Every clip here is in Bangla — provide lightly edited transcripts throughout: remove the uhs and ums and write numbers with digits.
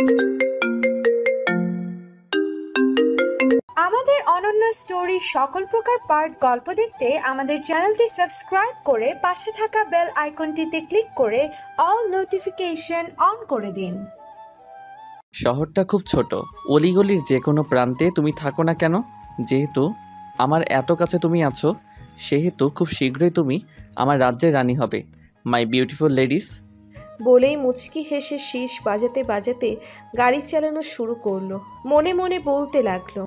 আমাদের অনন্য স্টোরি সকল প্রকার পার্ট গল্প দেখতে আমাদের চ্যানেলটি সাবস্ক্রাইব করে পাশে থাকা বেল আইকনটিতে ক্লিক করে অল নোটিফিকেশন অন করে দিন। শহরটা খুব ছোট, অলিগলির যে কোনো প্রান্তে তুমি থাকো না কেন, যেহেতু আমার এত কাছে তুমি আছো, সেহেতু খুব শীঘ্রই তুমি আমার রাজ্যের রানী হবে, মাই বিউটিফুল লেডিস। বলেই মুচকি হেসে শীষ বাজাতে বাজাতে গাড়ি চালানো শুরু করলো। মনে মনে বলতে লাগলো,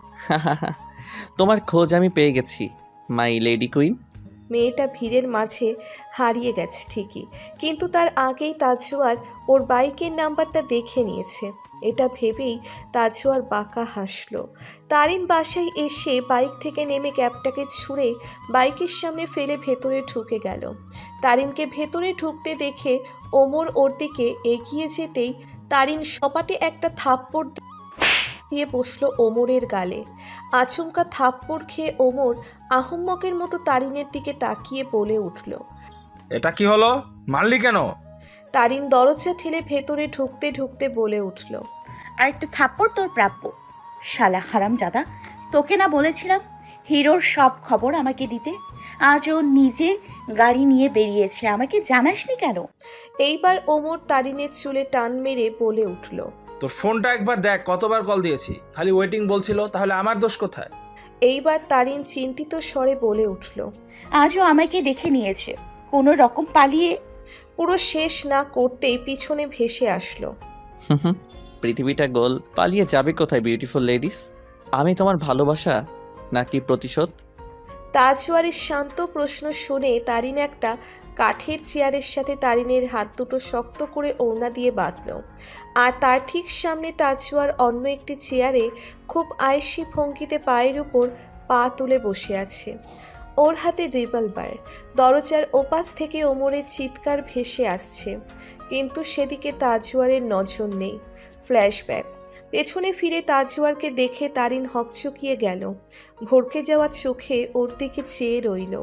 তোমার খোঁজ আমি পেয়ে গেছি, মাই লেডি কুইন। মেয়েটা ভিড়ের মাঝে হারিয়ে গেছে ঠিকই, কিন্তু তার আগেই তাজওয়ার ওর বাইকের নাম্বারটা দেখে নিয়েছে। এটা ভেবেই তাজওয়ার বাঁকা হাসলো। তারিন বাসায় এসে বাইক থেকে নেমে ক্যাবটাকে ছুঁড়ে বাইকের সামনে ফেলে ভেতরে ঢুকে গেল। তারিনকে ভেতরে ঢুকতে দেখে ওমর ওর দিকে এগিয়ে যেতেই তারিন সপাটে একটা থাপ্পড় দিয়ে বসলো ওমরের গালে। আচমকা থাপ্পড় খেয়ে ওমর আহম্মকের মতো তারিনের দিকে তাকিয়ে বলে উঠল, এটা কি হলো, মারলি কেন? তারিন দরজা ঠেলে ভেতরে ঢুকতে ঢুকতে বলে উঠল, আর একটা থাপ্পড় তোর প্রাপ্য, শালা হারামজাদা। তোকে না বলেছিলাম হিরোর সব খবর আমাকে দিতে? আজ ও নিজে গাড়ি নিয়ে বেরিয়েছে, আমাকে জানাসনি কেন? এইবার ওমর তারিনের চুলে টান মেরে বলে উঠল, তোর ফোনটা একবার দেখ, কতবার কল দিয়েছি, খালি ওয়েটিং বলছিল, তাহলে আমার দোষ কোথায়? এইবার তারিন চিন্তিত স্বরে বলে উঠল, আজও আমাকে দেখে নিয়েছে, কোনো রকম পালিয়ে। পুরো শেষ না করতেই পিছনে ভেসে আসলো, পৃথিবীটা গোল, পালিয়ে যাবে কোথায় বিউটিফুল লেডিস? আমি তোমার ভালোবাসা নাকি প্রতিশোধ? তাজওয়ারের শান্ত প্রশ্ন শুনে তারিন একটা কাঠের চেয়ারের সাথে তারিনের হাত দুটো শক্ত করে ওড়না দিয়ে বাঁধল। আর তার ঠিক সামনে তাজওয়ার অন্য একটি চেয়ারে খুব আয়েসি ভঙ্গিতে পায়ের উপর পা তুলে বসে আছে। ওর হাতে রিভলভার। দরজার ওপাশ থেকে ওমরের চিৎকার ভেসে আসছে, কিন্তু সেদিকে তাজওয়ারের নজর নেই। ফ্ল্যাশব্যাক। পেছনে ফিরে তাজওয়ারকে দেখে তারিন হকচকিয়ে গেল। ভরকে যাওয়া চোখে ওর দিকে চেয়ে রইল।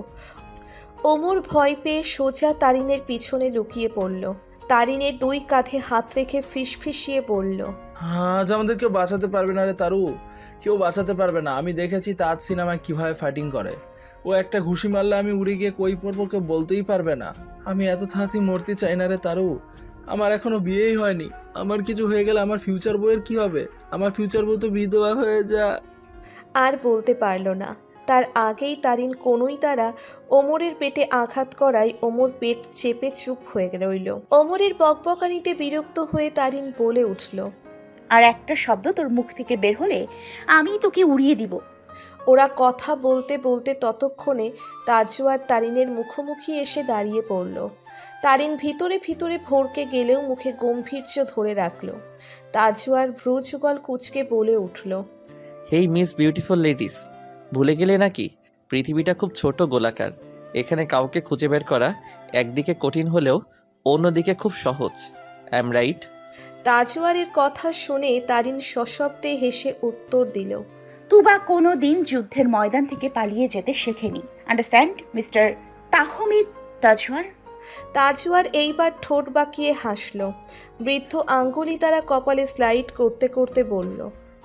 ওমর ভয় পেয়ে সোজা তারিনের পিছনে লুকিয়ে পড়ল। তারিনের দুই কাঁধে হাত রেখে ফিসফিসিয়ে বলল, আজ আমাদের কেউ বাঁচাতে পারবে না রে তারু, কেউ বাঁচাতে পারবে না। আমি দেখেছি তাজ সিনেমায় কিভাবে ফাইটিং করে। ও একটা ঘুষি মারলে আমি উড়ে গিয়ে কই পড়বো কেউ বলতেই পারবে না। আমি এত তাড়াতাড়ি মরতে চাই না রে তারু। আমার এখনো বিয়েই হয়নি। আমার কিছু হয়ে গেলে আমার ফিউচার বউয়ের কি হবে? আমার ফিউচার বউ তো বিধবা হয়ে যা। আর বলতে পারল না। তার আগেই তারিন কোনোই দ্বারা ওমরের পেটে আঘাত করায় ওমর পেট চেপে চুপ হয়ে রইল। ওমরের বকবকানিতে বিরক্ত হয়ে তারিন বলে উঠল, আর একটা শব্দ তোর মুখ থেকে বের হলে আমি তোকে উড়িয়ে দিব। ওরা কথা বলতে বলতে ততক্ষণে তাজওয়ার তারিনের মুখোমুখি এসে দাঁড়িয়ে পড়ল। তারিন ভিতরে ভিতরে ভরকে গেলেও মুখে গম্ভীর্য ধরে রাখল। তাজওয়ার ভ্রু যুগল কুঁচকে বলে উঠল, হেই মিস বিউটিফুল লেডিস, ভুলে গেলে নাকি পৃথিবীটা খুব ছোট গোলাকার। এখানে কাউকে খুঁজে বের করা একদিকে কঠিন হলেও অন্যদিকে খুব সহজ। অ্যাম রাইট? তাজওয়ারের কথা শুনে তারিন সশব্দে হেসে উত্তর দিল, তুবা কোনো দিন যুদ্ধের ময়দান থেকে পালিয়ে যেতে শেখেনি। Understand mister Tahmid Tajwar? তাজওয়ার এইবার ঠোঁট বাঁকিয়ে হাসল। বৃদ্ধ আঙ্গুলি দ্বারা কপালে স্লাইড করতে করতে বলল,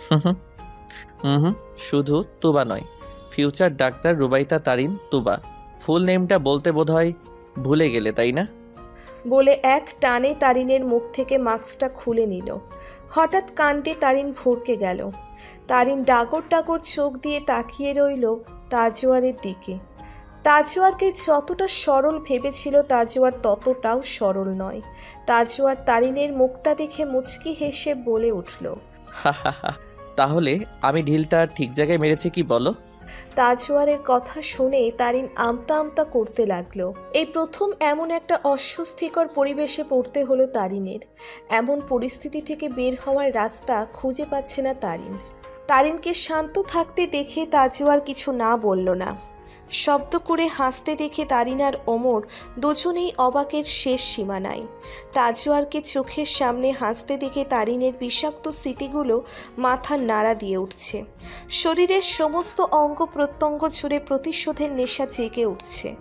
শুধু তুবা নয়, future doctor Rubaita Tarin Tuba. Full নেমটা বলতে বোধহয় ভুলে গেলে, তাই না? বলে এক টানে তারিনের মুখ থেকে মাস্কটা খুলে নিল। হঠাৎ কাণ্ডে তারিন ভরকে গেল। তারিন ডাগর ডাগর চোখ দিয়ে তাকিয়ে রইল তাজওয়ারের দিকে। তাজওয়ারকে যতটা সরল ভেবেছিল তাজওয়ার ততটাও সরল নয়। তাজওয়ার তারিনের মুখটা দেখে মুচকি হেসে বলে উঠল, তাহলে আমি ঢিলটা ঠিক জায়গায় মেরেছি কি বলো? তাজওয়ারের কথা শুনে তারিন আমতা আমতা করতে লাগলো। এই প্রথম এমন একটা অস্বস্তিকর পরিবেশে পড়তে হলো তারিনের। এমন পরিস্থিতি থেকে বের হওয়ার রাস্তা খুঁজে পাচ্ছে না তারিন। তারিনকে শান্ত থাকতে দেখে তাজওয়ার কিছু না বলল না। শব্দ করে হাসতে দেখে তারিন আর ওমর দুজনেই অবাকের শেষ সীমানায়। তাজওয়ারকে চোখের সামনে হাসতে দেখে তারিনের বিষাক্ত স্মৃতিগুলো মাথার নাড়া দিয়ে উঠছে। শরীরের সমস্ত অঙ্গ প্রত্যঙ্গ জুড়ে প্রতিশোধের নেশা জেগে উঠছে।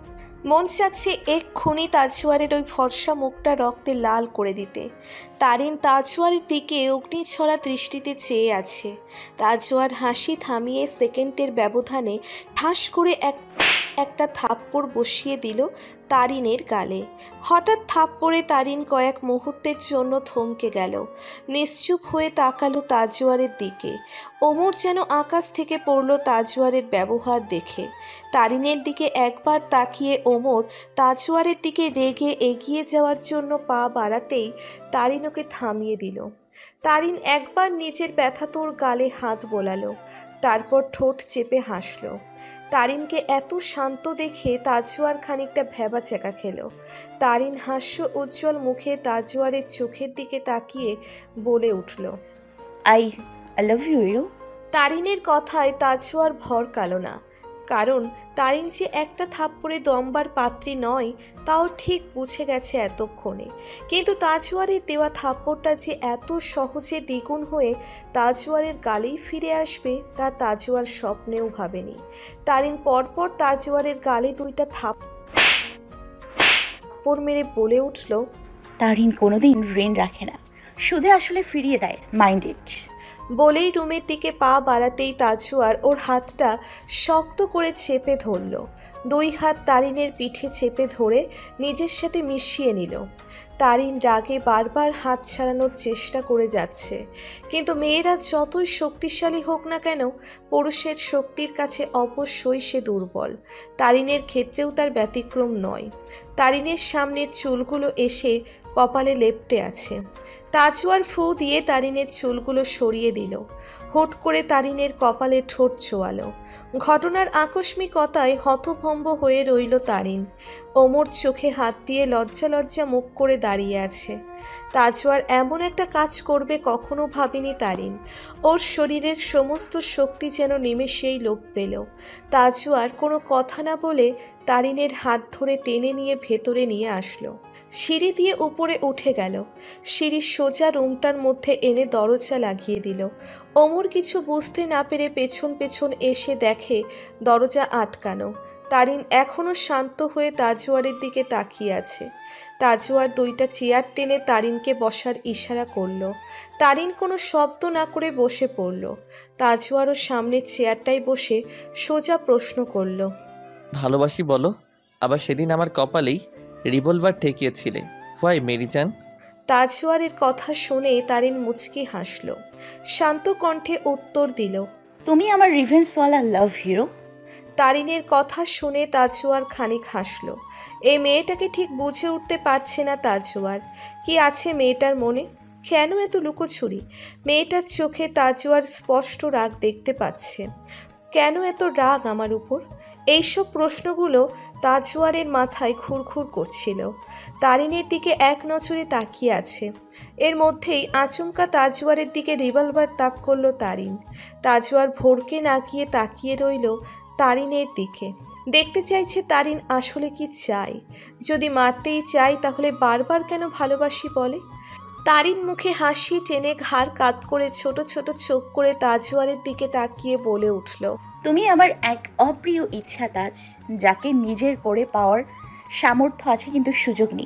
মন চাচ্ছে এক্ষুনি তাজওয়ারের ওই ফর্সা মুখটা রক্তে লাল করে দিতে। তারিন তাজওয়ারের দিকে অগ্নিছড়া দৃষ্টিতে চেয়ে আছে। তাজওয়ার হাসি থামিয়ে সেকেন্ডের ব্যবধানে ঠাস করে একটা থাপ্পড় বসিয়ে দিল তারিনের গালে। হঠাৎ থাপ্পড়ে তারিন কয়েক মুহূর্তের জন্য থমকে গেল, নিশ্চুপ হয়ে তাকালো তাজওয়ারের দিকে। ওমর যেন আকাশ থেকে পড়ল তাজওয়ারের ব্যবহার দেখে। তারিনের দিকে একবার তাকিয়ে ওমর তাজওয়ারের দিকে রেগে এগিয়ে যাওয়ার জন্য পা বাড়াতেই তারিন ওকে থামিয়ে দিল। তারিন একবার নিজের ব্যথাতোর গালে হাত বোলালো, তারপর ঠোঁট চেপে হাসল। তারিনকে এত শান্ত দেখে তাজওয়ার খানিকটা ভ্যাবাচ্যাকা খেল। তারিন হাস্য উজ্জ্বল মুখে তাজওয়ারের চোখের দিকে তাকিয়ে বলে উঠল, আই লাভ ইউ হিরো। তারিনের কথায় তাজওয়ার ভর কালো না, কারণ তারিন যে একটা থাপ্পড়ে দমবার পাত্রী নয় তাও ঠিক বুঝে গেছে এতক্ষণে। কিন্তু তাজওয়ারের দেওয়া থাপ্পড়টা যে এত সহজে দ্বিগুণ হয়ে তাজওয়ারের গালেই ফিরে আসবে তা তাজওয়ার স্বপ্নেও ভাবেনি। তারিন পরপর তাজওয়ারের গালে দুইটা থাপ্পড় মেরে বলে উঠল, তারিন কোনোদিন ঋণ রাখে না, সুদে আসলে ফিরিয়ে দেয়, মাইন্ডেড। বলেই রুমের দিকে পা বাড়াতেই তাজওয়ার ওর হাতটা শক্ত করে চেপে ধরল। দুই হাত তারিনের পিঠে চেপে ধরে নিজের সাথে মিশিয়ে নিল। তারিন রাগে বারবার হাত ছাড়ানোর চেষ্টা করে যাচ্ছে, কিন্তু মেয়েরা যতই শক্তিশালী হোক না কেন পুরুষের শক্তির কাছে অবশ্যই সে দুর্বল। তারিনের ক্ষেত্রেও তার ব্যতিক্রম নয়। তারিনের সামনের চুলগুলো এসে কপালে লেপ্টে আছে। তাজওয়ার ফু দিয়ে তারিনের চুলগুলো সরিয়ে দিল। হুট করে তারিনের কপালে ঠোঁট ছোঁয়ালো। ঘটনার আকস্মিকতায় হতভম্ব হয়ে রইল তারিন। ওমর চোখে হাত দিয়ে লজ্জা লজ্জা মুখ করে দাঁড়িয়ে আছে। তাজওয়ার এমন একটা কাজ করবে কখনো ভাবেনি তারিন। ওর শরীরের সমস্ত শক্তি যেন নিমেষেই লোপ পেল। তাজওয়ার কোনো কথা না বলে তারিনের হাত ধরে টেনে নিয়ে ভেতরে নিয়ে আসলো। সিঁড়ি দিয়ে উপরে উঠে গেল। সিঁড়ির সোজা রুমটার মধ্যে এনে দরজা লাগিয়ে দিল। ওমর কিছু বুঝতে না পেরে পেছন পেছন এসে দেখে দরজা আটকানো। তারিন এখনও শান্ত হয়ে তাজওয়ারের দিকে তাকিয়ে আছে। তাজওয়ার দুইটা চেয়ার টেনে তারিনকে বসার ইশারা করলো। তারিন কোনো শব্দ না করে বসে পড়ল। তাজওয়ারও সামনের চেয়ারটায় বসে সোজা প্রশ্ন করল, ভালোবাসি বলো? আবার সেদিন আমার কপালেই রিভলভার ঠেকিয়েছিলে, হোয়াই মেরিজান? তাজওয়ারের কথা শুনে তারিন মুচকি হাসল। শান্ত কণ্ঠে উত্তর দিল, তুমি আমার রিভেন্সওয়ালা লাভ হিরো। তারিনের কথা শুনে তাজওয়ার খানিক হাসল। এই মেয়েটাকে ঠিক বুঝে উঠতে পারছে না তাজওয়ার। কি আছে মেয়েটার মনে? কেন এত লুকোছুরি? মেয়েটার চোখে তাজওয়ার স্পষ্ট রাগ দেখতে পাচ্ছে। কেন এত রাগ আমার উপর? এইসব প্রশ্নগুলো তাজওয়ারের মাথায় ঘুরঘুর করছিল। তারিনের দিকে এক নজরে তাকিয়ে আছে। এর মধ্যেই আচমকা তাজওয়ারের দিকে রিভলভার তাক করল তারিন। তাজওয়ার ভোরকে না গিয়ে তাকিয়ে রইল তারিনের দিকে। দেখতে চাইছে তারিন আসলে কি চায়। যদি মারতেই চাই তাহলে বারবার কেন ভালোবাসি বলে? তারিন মুখে হাসি টেনে ঘাড় কাত করে ছোট ছোট চোখ করে তাজওয়ারের দিকে তাকিয়ে বলে উঠল, তুমি আমার এক অপ্রিয় ইচ্ছা তাজ, যাকে নিজের করে পাওয়ার সামর্থ্য আছে কিন্তু সুযোগ নেই।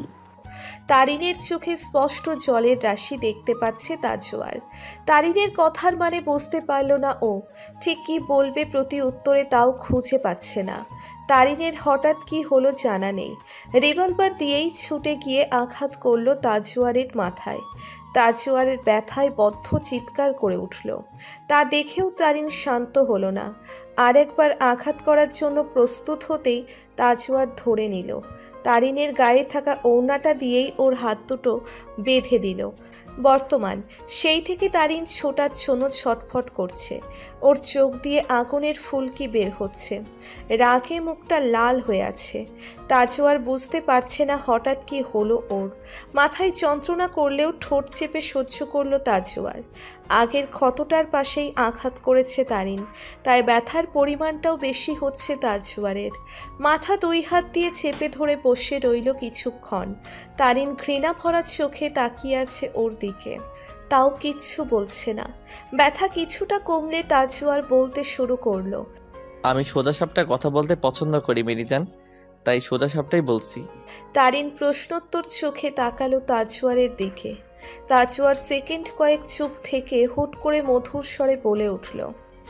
তারিনের চোখে স্পষ্ট জলের রাশি দেখতে পাচ্ছে তাজওয়ার। তারিনের কথার মানে বুঝতে পারল না ও। ঠিক কি বলবে প্রতি উত্তরে তাও খুঁজে পাচ্ছে না। তারিনের হঠাৎ কি হলো জানা নেই। রিভলভার দিয়েই ছুটে গিয়ে আঘাত করলো তাজওয়ারের মাথায়। তাজওয়ারের ব্যথায় বদ্ধ চিৎকার করে উঠল। তা দেখেও তারিন শান্ত হলো না। আরেকবার আঘাত করার জন্য প্রস্তুত হতেই তাজওয়ার ধরে নিল। তারিনের গায়ে থাকা ওড়নাটা দিয়েই ওর হাত দুটো বেঁধে দিল। বর্তমান সেই থেকে তারিন ছোটার জন্য ছটফট করছে। ওর চোখ দিয়ে আগুনের ফুলকি বের হচ্ছে। রাগে মুখটা লাল হয়ে আছে। তাজওয়ার বুঝতে পারছে না হঠাৎ কি হলো ওর। মাথায় যন্ত্রণা করলেও ঠোঁট চেপে সহ্য করলো তাজওয়ার। আগের ক্ষতটার পাশেই আঘাত করেছে তারিন, তাই ব্যথার পরিমাণটাও বেশি হচ্ছে তাজওয়ারের। মাথা দুই হাত দিয়ে চেপে ধরে বসে রইল কিছুক্ষণ। তারিন ঘৃণা ভরা চোখে তাকিয়ে আছে ওর দিকে, তাও কিচ্ছু বলছে না। ব্যথা কিছুটা কমলে তাজওয়ার বলতে শুরু করলো, আমি সোজাসাপটা কথা বলতে পছন্দ করি মেরিজান। তাই সোজা সাপটাই বলছি। তারিন প্রশ্নোত্তর চোখে তাকালো তাজওয়ারের দিকে। তাজওয়ার সেকেন্ড কয়েক চুপ থেকে হুট করে মধুর স্বরে বলে উঠল,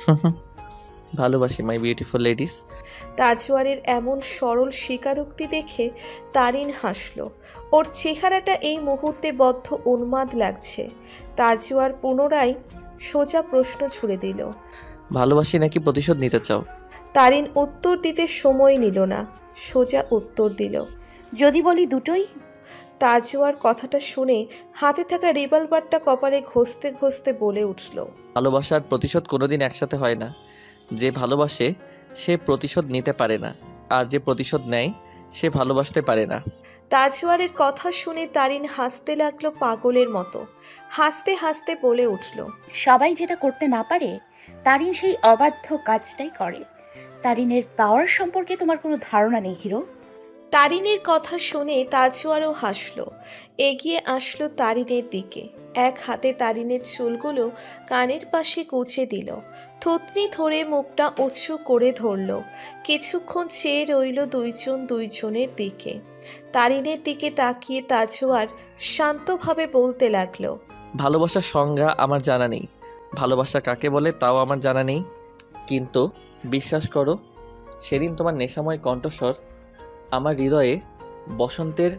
ভালোবাসি মাই বিউটিফুল লেডিস। তাজওয়ারের এমন সরল স্বীকারোক্তি দেখে তারিন হাসল। ওর চেহারাটা এই মুহূর্তে বদ্ধ উন্মাদ লাগছে। তাজওয়ার পুনরায় সোজা প্রশ্ন ছুড়ে দিল, ভালোবাসি নাকি প্রতিশোধ নিতে চাও? তারিন উত্তর দিতে সময় নিল না, সোজা উত্তর দিল, যদি বলি দুটোই। তাজওয়ার কথাটা শুনে হাতে থাকা রিভলভারটা কপালে ঘষতে ঘষতে বলে উঠল, ভালোবাসার প্রতিশোধ কোনোদিন একসাথে হয় না। যে ভালোবাসে সে প্রতিশোধ নিতে পারে না, আর যে প্রতিশোধ নেয় সে ভালোবাসতে পারে না। তাজওয়ারের কথা শুনে তারিন হাসতে লাগলো পাগলের মতো। হাসতে হাসতে বলে উঠল, সবাই যেটা করতে না পারে তারিন সেই অবাধ্য কাজটাই করে। তারিনের পাওয়ার সম্পর্কে তোমার কোনো ধারণা নেই হিরো। তারিনের কথা শুনে তাজওয়ারও হাসল। এগিয়ে আসলো তারিনের দিকে। এক হাতে তারিনের চুলগুলো কানের পাশে কুঁচে দিল। থুতনি ধরে মুখটা উঁচু করে ধরল। কিছুক্ষণ চেয়ে রইল দুইজনের দিকে। তারিনের দিকে তাকিয়ে তাজওয়ার শান্তভাবে বলতে লাগলো, ভালোবাসার সংজ্ঞা আমার জানা নেই, ভালোবাসা কাকে বলে তাও আমার জানা নেই, কিন্তু বিশ্বাস করো, সেদিন তোমার নেশাময় কণ্ঠস্বর আমার হৃদয়ে বসন্তের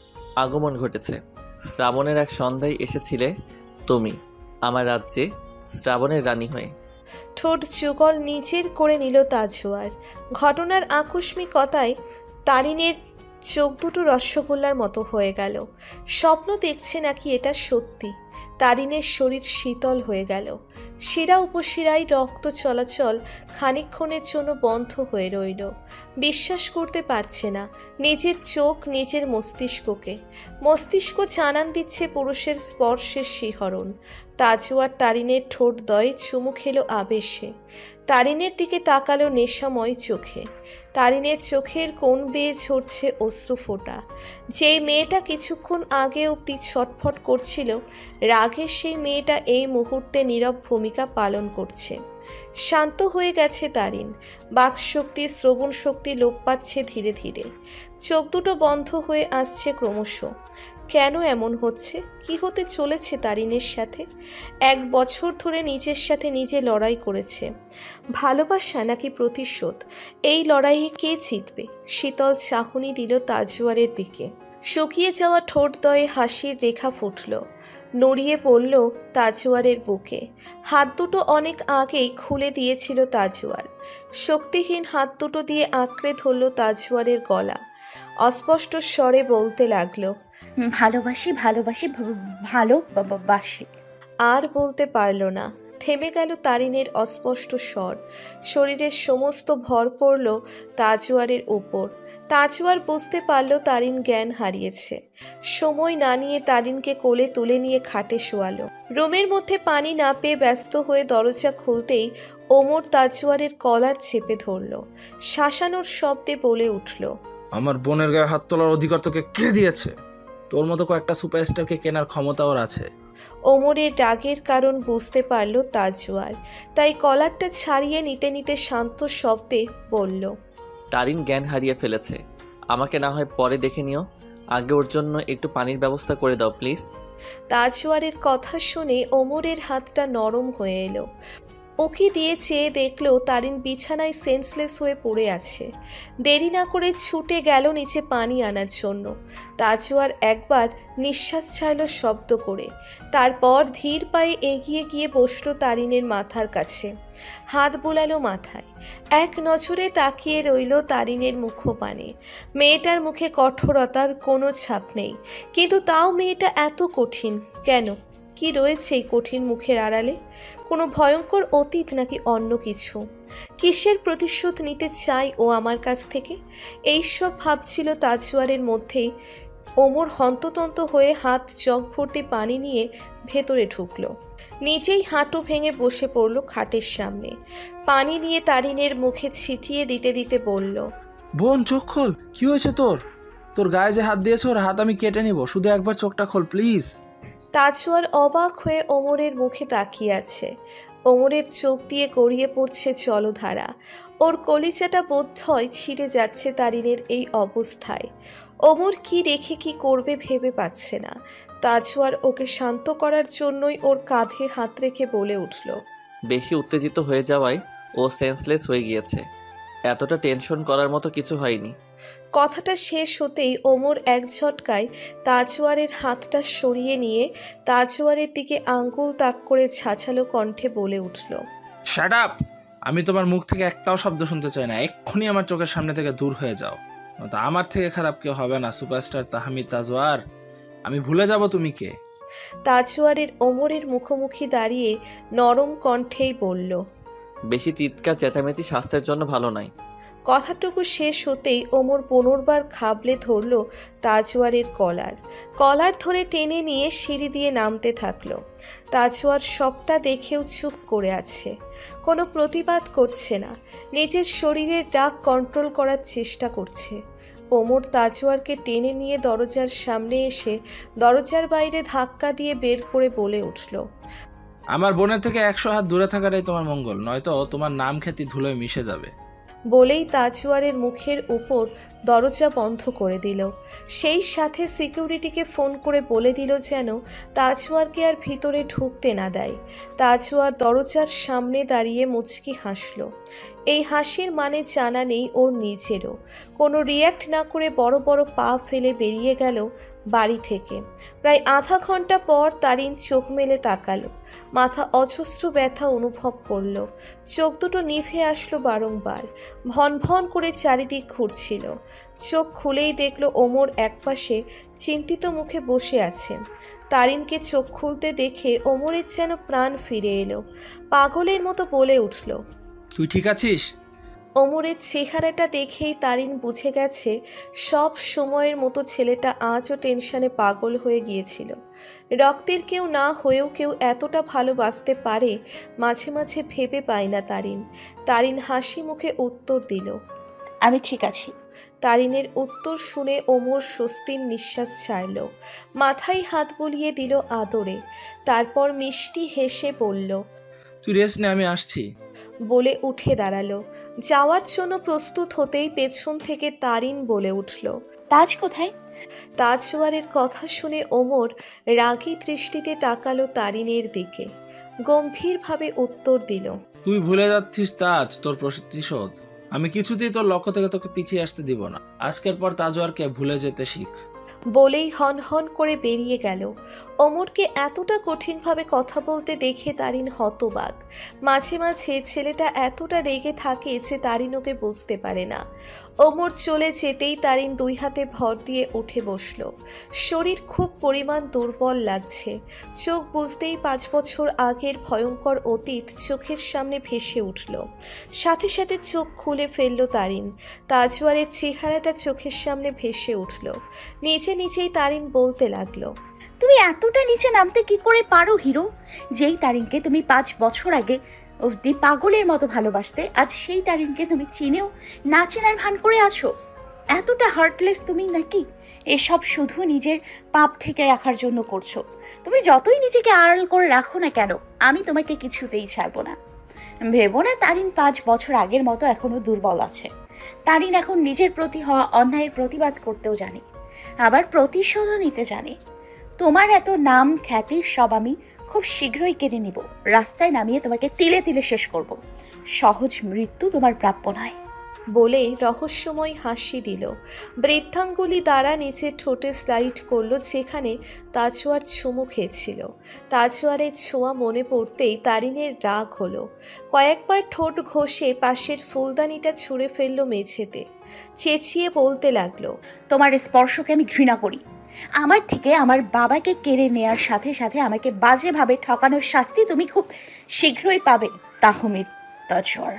আগমন ঘটেছে। শ্রাবণের এক সন্ধ্যায় এসেছিলে তুমি আমার রাজ্যে শ্রাবণের রানী হয়ে। ঠোঁট যুগল নিজের করে নিল তাজওয়ার। ঘটনার আকস্মিকতায় তারিনের চোখ দুটো রসগোল্লার মতো হয়ে গেল। স্বপ্ন দেখছে নাকি এটা সত্যি। তারিনের শরীর শীতল হয়ে গেল। শিরা উপশিরায় রক্ত চলাচল খানিকক্ষণের জন্য বন্ধ হয়ে রইল। বিশ্বাস করতে পারছে না নিজের চোখ, নিজের মস্তিষ্ককে। মস্তিষ্ক জানান দিচ্ছে পুরুষের স্পর্শের শিহরণ। তাজওয়ার তারিনের ঠোঁট দয়ে চুমু খেলো আবেশে। তারিনের দিকে তাকালো নেশাময় চোখে। তারিনের চোখের কোণ বেয়ে ঝরছে অশ্রুফোঁটা। যেই মেয়েটা কিছুক্ষণ আগে অবধি ছটফট করছিল, রাগে সেই মেয়েটা এই মুহূর্তে নীরব ভূমিকা পালন করছে। শান্ত হয়ে গেছে তারিন। বাকশক্তি, শ্রবণ শক্তি লোপ পাচ্ছে ধীরে ধীরে। চোখ দুটো বন্ধ হয়ে আসছে ক্রমশ। কেন এমন হচ্ছে? কি হতে চলেছে তারিনের সাথে? 1 বছর ধরে নিজের সাথে নিজে লড়াই করেছে। ভালোবাসা নাকি প্রতিশোধ, এই লড়াইয়ে কে জিতবে? শীতল চাহনি দিল তাজওয়ারের দিকে। শুকিয়ে যাওয়া ঠোঁট দয়ে হাসির রেখা ফুটল, নড়িয়ে পড়ল তাজওয়ারের বুকে। হাত দুটো অনেক আগেই খুলে দিয়েছিল তাজওয়ার। শক্তিহীন হাত দুটো দিয়ে আঁকড়ে ধরল তাজওয়ারের গলা। অস্পষ্ট স্বরে বলতে লাগলো, ভালোবাসি ভালোবাসি ভালোবাসি। আর বলতে পারল না। থেমে গেল তারিনের অস্পষ্ট স্বর। শরীরের সমস্ত ভর পড়ল তাজওয়ারের উপর। তাজওয়ার বুঝতে পারল তারিন জ্ঞান হারিয়েছে। সময় না নিয়ে তারিনকে কোলে তুলে নিয়ে খাটে শোয়ালো। রুমের মধ্যে পানি না পেয়ে ব্যস্ত হয়ে দরজা খুলতেই ওমর তাজওয়ারের কলার চেপে ধরল। শাসানোর শব্দে বলে উঠল, আমার বোনের গায়ে হাত তোলার অধিকার তোকে কে দিয়েছে? তোর মতো কয়েকটা সুপারস্টারকে কেনার ক্ষমতা ওর আছে। ওমরের রাগের কারণ বুঝতে পারল তাজওয়ার, তাই কলারটা ছাড়িয়ে নিতে নিতে শান্ত শব্দে বলল, তারিন জ্ঞান হারিয়ে ফেলেছে, আমাকে না হয় পরে দেখে নিও, আগে ওর জন্য একটু পানির ব্যবস্থা করে দাও প্লিজ। তাজওয়ারের কথা শুনে ওমরের হাতটা নরম হয়ে এলো। ওকে দিয়ে চেয়ে দেখলো তারিন বিছানায় সেন্সলেস হয়ে পড়ে আছে। দেরি না করে ছুটে গেল নিচে পানি আনার জন্য। তাজওয়ার একবার নিঃশ্বাস ছাড়ল শব্দ করে, তারপর ধীর পায়ে এগিয়ে গিয়ে বসলো তারিনের মাথার কাছে। হাত বোলালো মাথায়। এক নজরে তাকিয়ে রইল তারিনের মুখপানে। মেয়েটার মুখে কঠোরতার কোনো ছাপ নেই, কিন্তু তাও মেয়েটা এত কঠিন কেন? কি রয়েছে এই কঠিন মুখের আড়ালে? কোনো ভয়ঙ্কর অতীত নাকি অন্য কিছু? কিসের প্রতিশোধ নিতে চাই ও আমার কাছ থেকে? এইসব ভাবছিল তাজওয়ারের মধ্যেই ওমর হন্ততন্ত হয়ে হাত জগ ভর্তি পানি নিয়ে ভেতরে ঢুকলো। নিজেই হাঁটু ভেঙে বসে পড়ল খাটের সামনে। পানি নিয়ে তারিনের মুখে ছিটিয়ে দিতে দিতে বলল, বোন চোখ খোল, কি হয়েছে তোর? তোর গায়ে যে হাত দিয়েছে ওর হাত আমি কেটে নিব, শুধু একবার চোখটা খোল প্লিজ। তাজওয়ার অবাক হয়ে ওমরের মুখে তাকিয়ে আছে। ওমরের চোখ দিয়ে গড়িয়ে পড়ছে জলধারা। ওর কলিজাটা বোধহয় ছিঁড়ে যাচ্ছে তারিনের এই অবস্থায়। ওমর কি রেখে কি করবে ভেবে পাচ্ছে না। তাজওয়ার ওকে শান্ত করার জন্যই ওর কাঁধে হাত রেখে বলে উঠল, বেশি উত্তেজিত হয়ে যাওয়ায় ও সেন্সলেস হয়ে গিয়েছে। এতটা টেনশন করার মতো কিছু হয়নি। কথাটা শেষ হতেই ওমর এক ঝটকায় তাজওয়ারের হাতটা সরিয়ে নিয়ে তাজওয়ারের দিকে আঙ্গুল তাক করে ঝাঁঝালো কণ্ঠে বলে উঠল, শাট আপ! আমি তোমার মুখ থেকে একটাও শব্দ শুনতে চাই না। এক্ষুনি আমার চোখের সামনে থেকে দূর হয়ে যাও। তো আমার থেকে খারাপ কেউ হবে না। সুপারস্টার তাহমিদ তাজওয়ার, আমি ভুলে যাব তুমি কে। তাজওয়ারের ওমরের মুখোমুখি দাঁড়িয়ে নরম কণ্ঠেই বলল। বেশি চিৎকার চেঁচামেচি স্বাস্থ্যের জন্য ভালো নয়। কথাটুকু শেষ হতেই ওমর পুনর্বার খাবলে ধরল তাজওয়ারের কলার ধরে টেনে নিয়ে সিঁড়ি দিয়ে নামতে থাকলো। তাজওয়ার সবটা দেখেও চুপ করে আছে, কোনো প্রতিবাদ করছে না, নিজের শরীরের রাগ কন্ট্রোল করার চেষ্টা করছে। ওমর তাজওয়ারকে টেনে নিয়ে দরজার সামনে এসে দরজার বাইরে ধাক্কা দিয়ে বের করে বলে উঠল, আমার বোনের থেকে 100 হাত দূরে থাকাটাই তোমার মঙ্গল, নয়তো তোমার নাম খ্যাতি ধুলোয় মিশে যাবে। বলেই তাজওয়ারের মুখের উপর দরজা বন্ধ করে দিল। সেই সাথে সিকিউরিটিকে ফোন করে বলে দিল যেন তাজওয়ারকে আর ভিতরে ঢুকতে না দেয়। তাজওয়ার দরজার সামনে দাঁড়িয়ে মুচকি হাসল। এই হাসির মানে জানা নেই ওর নিজেরও। কোনো রিয়্যাক্ট না করে বড় বড় পা ফেলে বেরিয়ে গেল বাড়ি থেকে। প্রায় আধা ঘন্টা পর তারিন চোখ মেলে তাকালো। মাথা অজস্র ব্যথা অনুভব করলো। চোখ দুটো নিভে আসলো বারংবার। ভন ভন করে চারিদিক ঘুরছিল। চোখ খুলেই দেখলো ওমর একপাশে চিন্তিত মুখে বসে আছে। তারিনকে চোখ খুলতে দেখে ওমরের যেন প্রাণ ফিরে এলো। পাগলের মতো বলে উঠল, তুই ঠিক আছিস? ওমরের চেহারাটা দেখেই তারিন বুঝে গেছে সব সময়ের মতো ছেলেটা আজও টেনশনে পাগল হয়ে গিয়েছিল। রক্তের কেউ না হয়েও কেউ এতটা ভালোবাসতে পারে মাঝে মাঝে ভেবে পায় না তারিন হাসি মুখে উত্তর দিল, আমি ঠিক আছি। তারিনের উত্তর শুনে ওমর স্বস্তির নিঃশ্বাস ছাড়ল। মাথায় হাত বুলিয়ে দিল আদরে। তারপর মিষ্টি হেসে বলল, তুই রেস্ট নে, আমি আসছি। বলে উঠে দাঁড়ালো। যাওয়ার জন্য প্রস্তুত হতেই পেছন থেকে তারিন বলে উঠল, তাজ কোথায়? তাজওয়ারের কথা শুনে ওমর রাগী দৃষ্টিতে তাকালো তারিনের দিকে। গম্ভীরভাবে উত্তর দিল, তুই ভুলে যাচ্ছিস তাজ, তোর প্রতিশোধ। আমি কিছুতেই তোর লক্ষ্য থেকে তোকে পিছিয়ে আসতে দিব না। আজকের পর তাজওয়ারকে ভুলে যেতে শিখ। বলেই হন হন করে বেরিয়ে গেল। ওমরকে এতটা কঠিনভাবে কথা বলতে দেখে তারিন হতবাক। মাঝে মাঝে ছেলেটা এতটা রেগে থাকে যে তারিন ওকে বুঝতে পারে না। ওমর চলে যেতেই তারিন দুই হাতে ভর দিয়ে উঠে বসল। শরীর খুব পরিমাণ দুর্বল লাগছে। চোখ বুঝতেই 5 বছর আগের ভয়ঙ্কর অতীত চোখের সামনে ভেসে উঠল। সাথে সাথে চোখ খুলে ফেলল তারিন। তাজওয়ারের চেহারাটা চোখের সামনে ভেসে উঠল। নিজেই তারিন বলতে লাগলো, তুমি এতটা নিচে নামতে কি করে পারো হিরো? যেই তারিনকে তুমি 5 বছর আগে অবধি পাগলের মতো ভালোবাসতে, আজ সেই তারিনকে তুমি চিনেও না চেনার ভান করে আছো। এতটা হার্টলেস তুমি নাকি? এসব শুধু নিজের পাপ ঠেকে রাখার জন্য করছো। তুমি যতই নিজেকে আড়াল করে রাখো না কেন, আমি তোমাকে কিছুতেই ছাড়বো না। ভেবো না তারিন 5 বছর আগের মতো এখনো দুর্বল আছে। তারিন এখন নিজের প্রতি হওয়া অন্যায়ের প্রতিবাদ করতেও জানে, আবার প্রতিশোধও নিতে জানে। তোমার এত নাম খ্যাতির সব আমি খুব শীঘ্রই কেড়ে নিব। রাস্তায় নামিয়ে তোমাকে তিলে তিলে শেষ করব। সহজ মৃত্যু তোমার প্রাপ্য নয়। বলে রহস্যময় হাসি দিল। বৃদ্ধাঙ্গুলি দ্বারা নিচের ঠোঁটে স্লাইড করলো যেখানে তাজওয়ার চুমু খেয়েছিল। তাজওয়ারের ছোঁয়া মনে পড়তেই তারিনের রাগ হলো। কয়েকবার ঠোঁট ঘষে পাশের ফুলদানিটা ছুঁড়ে ফেললো মেঝেতে। চেঁচিয়ে বলতে লাগলো, তোমার স্পর্শকে আমি ঘৃণা করি। আমার থেকে আমার বাবাকে কেড়ে নেয়ার সাথে সাথে আমাকে বাজেভাবে ঠকানোর শাস্তি তুমি খুব শীঘ্রই পাবে তাহমিদ তাজওয়ার।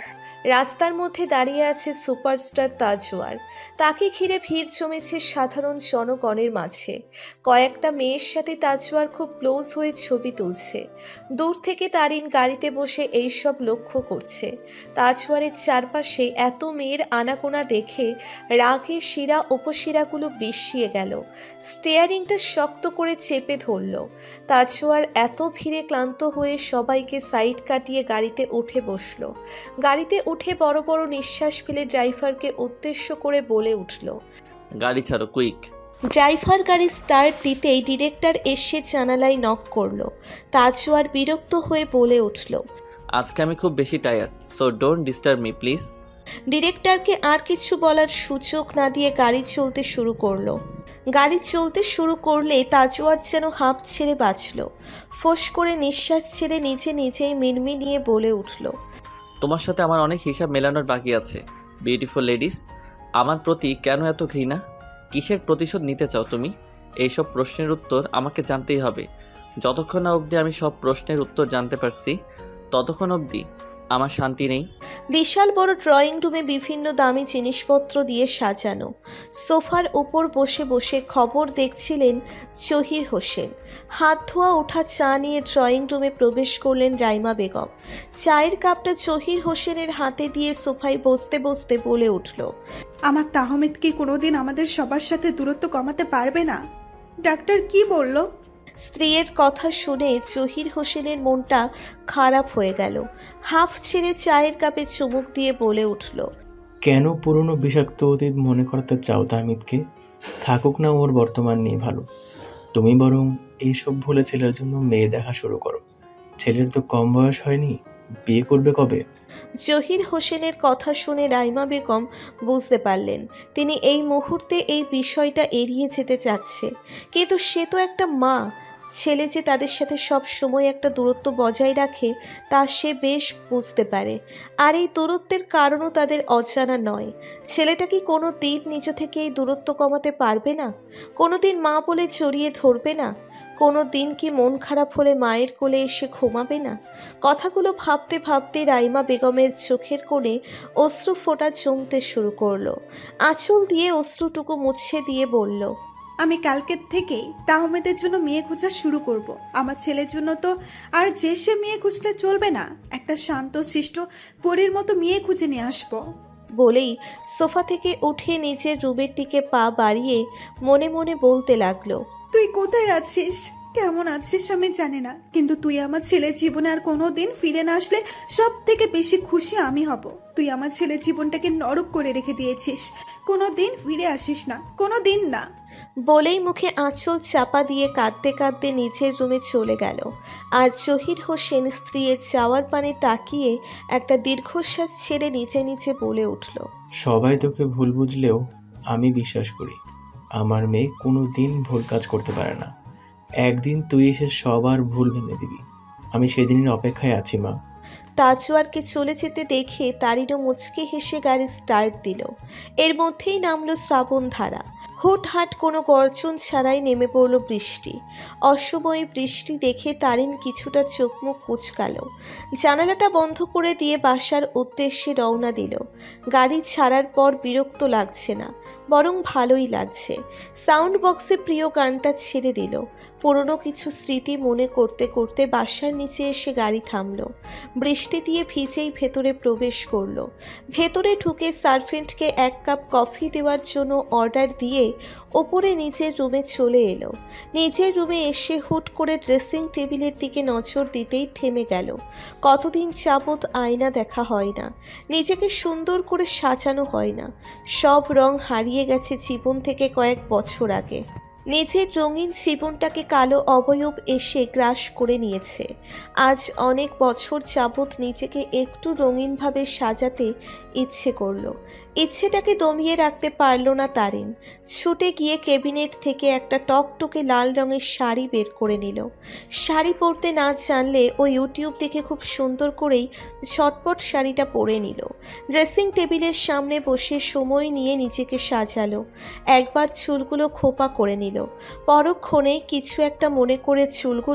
রাস্তার মধ্যে দাঁড়িয়ে আছে সুপারস্টার তাজওয়ার। তাকে ঘিরে ভিড় জমেছে সাধারণ জনগণের মাঝে। কয়েকটা মেয়ের সাথে তাজওয়ার খুব ক্লোজ হয়ে ছবি তুলছে। দূর থেকে তারিন গাড়িতে বসে এইসব লক্ষ্য করছে। তাজওয়ারের চারপাশে এত মেয়ের আনাগোনা দেখে রাগে শিরা উপশিরাগুলো বিষিয়ে গেল। স্টিয়ারিংটা শক্ত করে চেপে ধরল। তাজওয়ার এত ভিড়ে ক্লান্ত হয়ে সবাইকে সাইড কাটিয়ে গাড়িতে উঠে বসলো। গাড়িতে উঠে বড় বড় নিঃশ্বাস ফেলে ড্রাইভারকে উদ্দেশ্য করে বলে উঠল। গাড়ি ছাড়ো, কুইক। ড্রাইভার গাড়ি স্টার্ট দিতেই ডিরেক্টর এসে জানালায় নক করলো। তাজওয়ার বিরক্ত হয়ে বলে উঠল, আজকে আমি খুব বেশি tired, so don't disturb me please. ডিরেক্টরকে আর কিছু বলার সুযোগ না দিয়ে গাড়ি চলতে শুরু করলো। গাড়ি চলতে শুরু করলে তাজওয়ার যেন হাঁপ ছেড়ে বাঁচল। ফোঁস করে নিঃশ্বাস ছেড়ে নিজেই মিনমিনিয়ে বলে উঠল, তোমার সাথে আমার অনেক হিসাব মেলানোর বাকি আছে। বিউটিফুল লেডিস, আমার প্রতি কেন এত ঘৃণা? কিসের প্রতিশোধ নিতে চাও তুমি? এইসব প্রশ্নের উত্তর আমাকে জানতেই হবে। যতক্ষণ না অবধি আমি সব প্রশ্নের উত্তর জানতে পারছি, ততক্ষণ অবধি আমার শান্তি নেই। বিশাল বড় ড্রয়িং রুমে বিভিন্ন দামি জিনিসপত্র দিয়ে সাজানো। সোফার উপর বসে বসে খবর দেখছিলেন জহির হোসেন। হাত ধোয়া ওঠা চা নিয়ে ড্রয়িং রুমে প্রবেশ করলেন রাইমা বেগম। চায়ের কাপটা জহির হোসেনের হাতে দিয়ে সোফায় বসতে বসতে বলে উঠল, আমার তাহমিদ কি কোনোদিন আমাদের সবার সাথে দূরত্ব কমাতে পারবে না? ডাক্তার কি বলল? স্ত্রীর কথা শুনে জহির হোসেনের মনটা খারাপ হয়ে গেল। হাফ ছেড়ে চায়ের কাপে চুমুক দিয়ে বলে উঠল, কেন পুরনো বিষাক্ত অতীত মনে করতে চাও তাহমিদকে? থাকুক না ওর বর্তমান নিয়ে ভালো। তুমি বরং এইসব ভুলে ছেলের জন্য মেয়ে দেখা শুরু করো। ছেলের তো কম বয়স হয়নি, বিয়ে করবে কবে? জহির হোসেনের কথা শুনে রাইমা বেগম বুঝতে পারলেন তিনি এই মুহূর্তে এই বিষয়টা এড়িয়ে যেতে চাচ্ছে, কিন্তু সে তো একটা মা। ছেলে যে তাদের সাথে সব সময় একটা দূরত্ব বজায় রাখে তা সে বেশ বুঝতে পারে। আর এই দূরত্বের কারণও তাদের অজানা নয়। ছেলেটা কি কোনো দিন নিজ থেকে এই দূরত্ব কমাতে পারবে না? কোনো দিন মা বলে জড়িয়ে ধরবে না? কোনো দিন কি মন খারাপ হলে মায়ের কোলে এসে ঘুমাবে না? কথাগুলো ভাবতে ভাবতে রাইমা বেগমের চোখের কোণে অশ্রু ফোঁটা জমতে শুরু করলো। আঁচল দিয়ে অশ্রুটুকু মুছে দিয়ে বলল, আমি কালকের থেকেই তাহমিদের জন্য মেয়ে খোঁজা শুরু করব। আমার ছেলের জন্য তো আর যে সে মেয়ে খুঁজতে চলবে না, একটা শান্ত শিষ্ট পরীর মতো মেয়ে খুঁজে নিয়ে আসবো। বলেই সোফা থেকে উঠে নিজের রুমের দিকে পা বাড়িয়ে মনে মনে বলতে লাগলো, তুই কোথায় আছিস, কেমন আছিস আমি জানি না, কিন্তু তুই আমার ছেলের জীবনে আর কোনোদিন ফিরে না আসলে সব থেকে বেশি খুশি আমি হব। তুই আমার ছেলের জীবনটাকে নরক করে রেখে দিয়েছিস, কোনোদিন ফিরে আসিস না, কোনোদিন না। বলেই মুখে আঁচল চাপা দিয়ে কাঁদতে কাঁদতে নিজের রুমে চলে গেল। আর জহির হোসেন স্ত্রীর যাওয়ার পানে তাকিয়ে একটা দীর্ঘশ্বাস ছেড়ে নিচে বলে উঠল, সবাই তোকে ভুল বুঝলেও আমি বিশ্বাস করি আমার মেয়ে কোনো দিন ভুল কাজ করতে পারে না। একদিন তুই এসে সবার ভুল ভেঙে দিবি। আমি সেদিনের অপেক্ষায় আছি মা। তাজওয়ারকে চলে যেতে দেখে তারিনও মুচকি হেসে গাড়ি স্টার্ট দিল। এর মধ্যেই নামলো শ্রাবণ ধারা। হুটহাট কোনো গর্জন ছাড়াই নেমে পড়ল বৃষ্টি। অসময়ে বৃষ্টি দেখে তারিন কিছুটা চোখ মুখ কুঁচকাল। জানালাটা বন্ধ করে দিয়ে বাসার উদ্দেশ্যে রওনা দিল। গাড়ি ছাড়ার পর বিরক্ত লাগছে না, বরং ভালোই লাগছে। সাউন্ড বক্সে প্রিয় গানটা ছেড়ে দিল। পুরনো কিছু স্মৃতি মনে করতে করতে বাসার নিচে এসে গাড়ি থামলো। বৃষ্টি দিয়ে ভিজেই ভেতরে প্রবেশ করলো। ভেতরে ঢুকে সার্ভেন্টকে 1 কাপ কফি দেওয়ার জন্য অর্ডার দিয়ে ওপরে নিজের রুমে চলে এলো। নিজের রুমে এসে হুট করে ড্রেসিং টেবিলের দিকে নজর দিতেই থেমে গেল। কতদিন যাবৎ আয়না দেখা হয় না, নিজেকে সুন্দর করে সাজানো হয় না। সব রং হারিয়ে গেছে জীবন থেকে কয়েক বছর আগে। নিজের রঙিন জীবনটাকে কালো অবয়ব এসে গ্রাস করে নিয়েছে। আজ অনেক বছর যাবৎ নিজেকে একটু রঙিনভাবে সাজাতে ইচ্ছে করলো। ইচ্ছেটাকে দমিয়ে রাখতে পারল না তারিন। ছুটে গিয়ে ক্যাবিনেট থেকে একটা টকটকে লাল রঙের শাড়ি বের করে নিল। শাড়ি পরতে না জানলে ও ইউটিউব দেখে খুব সুন্দর করেই ঝটপট শাড়িটা পরে নিল। ড্রেসিং টেবিলের সামনে বসে সময় নিয়ে নিজেকে সাজালো। একবার চুলগুলো খোপা করে নিল। পরক্ষণে কিছু একটা মনে করে চুলগুলো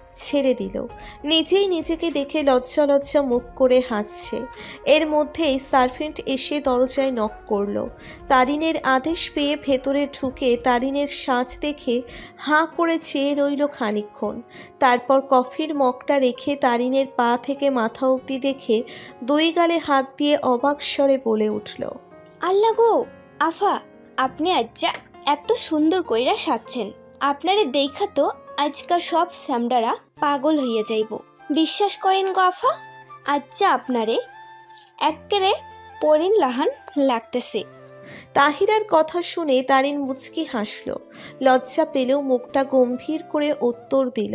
ছেড়ে দিল। নিজেই নিজেকে দেখে লজ্জা লজ্জা মুখ করে হাসছে। এর মধ্যেই সার্ভেন্ট এসে দরজায় নক করলো। তারিনের আদেশ পেয়ে ভেতরে ঢুকে তারিনের সাজ দেখে হাঁ করে চেয়ে রইল খানিকক্ষণ। তারপর কফির মগটা রেখে তারিনের পা থেকে মাথা অবধি দেখে দুই গালে হাত দিয়ে অবাক স্বরে বলে উঠল, আল্লাহ গো আফা, আপনি আজ্জা এত সুন্দর কইরা সাজছেন, আপনারে দেখা তো আজকাল সব স্যামডারা পাগল হইয়া যাইব। বিশ্বাস করেন গো আফা, আজ্জা আপনারে এক্কেরে পরিন লাহান লাগতেছে। তাহিরার কথা শুনে তারিন মুচকি হাসল। লজ্জা পেলেও মুখটা গম্ভীর করে উত্তর দিল,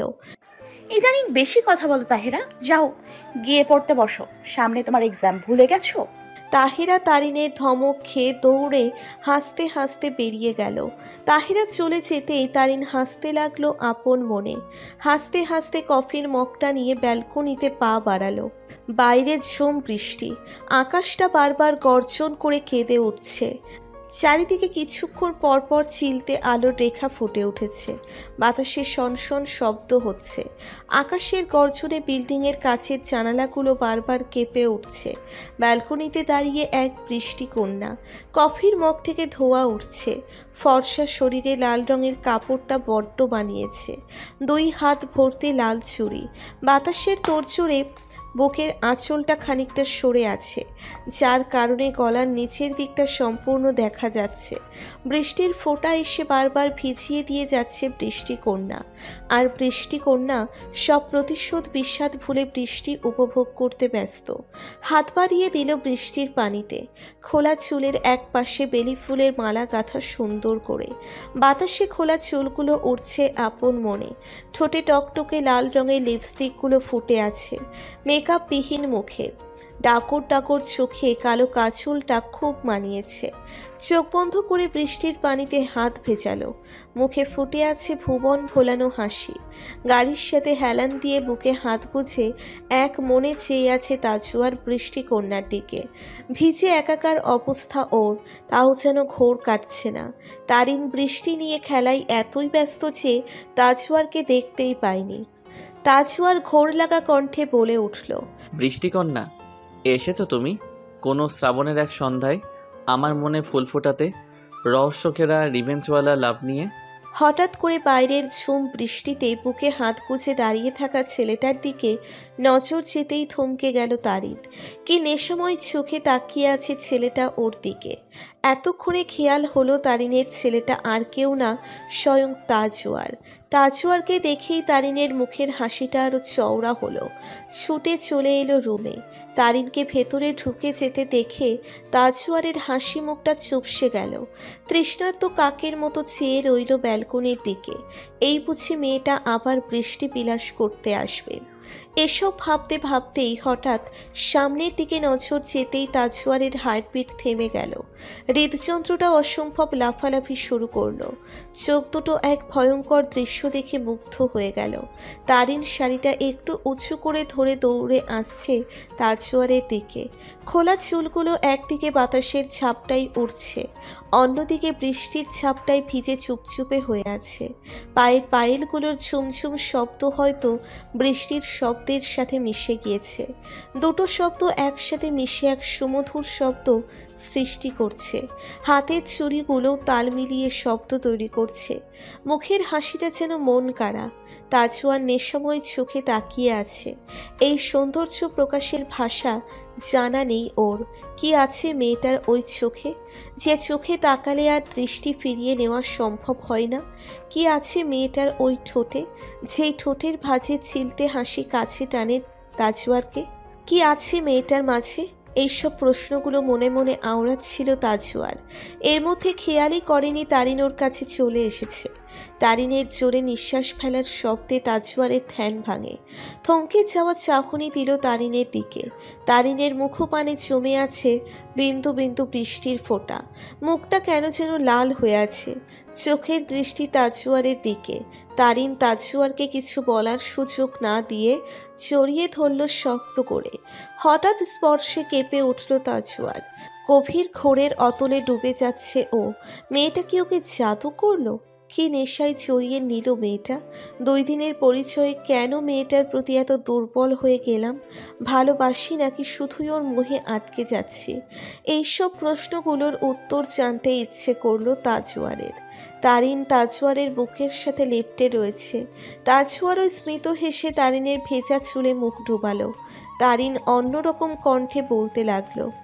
ইদানিং বেশি কথা বলো তাহিরা, যাও গিয়ে পড়তে বসো, সামনে তোমার এক্সাম, ভুলে গেছো? তাহিরা তারিনের ধমক খেয়ে দৌড়ে হাসতে হাসতে বেরিয়ে গেল। তাহিরা চলে যেতেই তারিন হাসতে লাগলো আপন মনে। হাসতে হাসতে কফির মগটা নিয়ে ব্যালকনিতে পা বাড়ালো। বাইরে ঝুম বৃষ্টি, আকাশটা বারবার গর্জন করে কেঁদে উঠছে। চারিদিকে কিছুক্ষণ পর পর চিলতে আলোর রেখা ফুটে উঠেছে। বাতাসে সনসন শব্দ হচ্ছে। আকাশের গর্জনে বিল্ডিংয়ের কাছের জানালাগুলো বারবার কেঁপে উঠছে। ব্যালকনিতে দাঁড়িয়ে এক বৃষ্টিকন্যা। কফির মগ থেকে ধোঁয়া উঠছে। ফর্সা শরীরে লাল রঙের কাপড়টা বড্ড বানিয়েছে। দুই হাত ভর্তি লাল চুড়ি। বাতাসের তোড়জোড়ে বুকের আঁচলটা খানিকটা সরে আছে, যার কারণে গলার নিচের দিকটা সম্পূর্ণ দেখা যাচ্ছে। বৃষ্টির ফোঁটা এসে বারবার ভিজিয়ে দিয়ে যাচ্ছে বৃষ্টিকন্যা। আর বৃষ্টিকন্যা সব প্রতিশোধ বিষাদ ভুলে বৃষ্টি উপভোগ করতে ব্যস্ত। হাত বাড়িয়ে দিল বৃষ্টির পানিতে। খোলা চুলের এক পাশে বেলি ফুলের মালা গাঁথা সুন্দর করে। বাতাসে খোলা চুলগুলো উড়ছে আপন মনে। ঠোঁটে টকটকে লাল রঙের লিপস্টিকগুলো ফুটে আছে। মেকআপবিহীন মুখে ডাকর ডাকর চোখে কালো কাজলটা খুব মানিয়েছে। চোখ বন্ধ করে বৃষ্টির পানিতে হাত ভেজালো। মুখে ফুটে আছে ভুবন ভোলানো হাসি। গাড়ির সাথে হেলান দিয়ে বুকে হাত গুজে এক মনে চেয়ে আছে তাজুয়ার বৃষ্টিকন্যার দিকে। ভিজে একাকার অবস্থা ওর, তাও যেন ঘোর কাটছে না। তারিন বৃষ্টি নিয়ে খেলায় এতই ব্যস্ত যে তাজুয়ারকে দেখতেই পায়নি। তাজুয়ার ঘোর লাগা কণ্ঠে বলে উঠল, বৃষ্টিকন্যা, এসেছো তুমি কোনো শ্রাবণের এক সন্ধ্যায় আমার মনে ফুল ফোটাতে, রহস্যকেরা রিভেঞ্জওয়ালা লাভ নিয়ে। হঠাৎ করে বাইরের ঝুম বৃষ্টিতে বুকে হাত গুজে দাঁড়িয়ে থাকা ছেলেটার দিকে নজর যেতেই থমকে গেল তারিন। কি নেশাময় চোখে তাকিয়ে আছে ছেলেটা ওর দিকে। এতক্ষণে খেয়াল হলো তারিনের ছেলেটা আর কেউ না, স্বয়ং তাজওয়ার। তাজওয়ারকে দেখেই তারিনের মুখের হাসিটা আরও চওড়া হলো। ছুটে চলে এলো রুমে। তারিনকে ভেতরে ঢুকে যেতে দেখে তাজওয়ারের হাসি মুখটা চুপসে গেল। তৃষ্ণার্ত কাকের মতো চেয়ে রইল ব্যালকনির দিকে। এই বুঝি মেয়েটা আবার বৃষ্টি বিলাস করতে আসবে। এসব ভাবতে ভাবতেই হঠাৎ সামনের দিকে নজর যেতেই তাজওয়ারের হার্টবিট থেমে গেল। হৃদযন্ত্রটা অসম্ভব লাফালাফি শুরু করলো। চোখ দুটো এক ভয়ঙ্কর দৃশ্য দেখে মুগ্ধ হয়ে গেল। তারিন শাড়িটা একটু উঁচু করে ধরে দৌড়ে আসছে তাজওয়ারের দিকে। খোলা চুলগুলো একদিকে বাতাসের ঝাপটাই উড়ছে, অন্যদিকে বৃষ্টির ঝাপটায় ভিজে চুপচুপে হয়ে আছে। পায়ের পায়েলগুলোর ঝুমঝুম শব্দ হয়তো বৃষ্টির শব্দের সাথে মিশে গিয়েছে। দুটো শব্দ একসাথে মিশে এক সুমধুর শব্দ সৃষ্টি করছে। হাতের চুড়িগুলো তাল মিলিয়ে শব্দ তৈরি করছে। মুখের হাসিটা যেন মন কাড়া। তাজওয়ার নেশাময় চোখে তাকিয়ে আছে। এই সৌন্দর্য প্রকাশের ভাষা জানা নেই ওর। কি আছে মেয়েটার ওই চোখে, যে চোখে তাকালে আর দৃষ্টি ফিরিয়ে নেওয়া সম্ভব হয় না? কি আছে মেয়েটার ওই ঠোঁটে, যেই ঠোঁটের ভাঁজে চিলতে হাসি কাছে টানে তাজওয়ারকে? কি আছে মেয়েটার মাঝে? এইসব প্রশ্নগুলো মনে মনে আওড়াচ্ছিল তাজওয়ার। এর মধ্যে খেয়ালই করেনি তারিন ওর কাছে চলে এসেছে। তারিনের জোরে নিঃশ্বাস ফেলার শব্দে তাজওয়ারের ধ্যান ভাঙে। থমকে যাওয়া চাহনি দিল তারিনের দিকে। তারিনের মুখপানে জমে আছে বিন্দু বিন্দু বৃষ্টির ফোঁটা। মুখটা কেন যেন লাল হয়ে আছে। চোখের দৃষ্টি তাজওয়ারের দিকে। তারিন তাজওয়ারকে কিছু বলার সুযোগ না দিয়ে জড়িয়ে ধরল শক্ত করে। হঠাৎ স্পর্শে কেঁপে উঠল তাজওয়ার। গভীর ঘোরের অতলে ডুবে যাচ্ছে ও। মেয়েটা কি ওকে জাদু করলো? কি নেশায় জড়িয়ে নিল মেয়েটা? 2 দিনের পরিচয়ে কেন মেয়েটার প্রতি এত দুর্বল হয়ে গেলাম? ভালোবাসি নাকি শুধুই ওর মোহে আটকে যাচ্ছি? এইসব প্রশ্নগুলোর উত্তর জানতে ইচ্ছে করলো তাজওয়ারের। তারিন তাজওয়ারের বুকের সাথে লেপ্টে রয়েছে। তাজওয়ারও স্মিত হেসে তারিনের ভেজা চুলে মুখ ডুবালো। তারিন অন্যরকম কণ্ঠে বলতে লাগলো,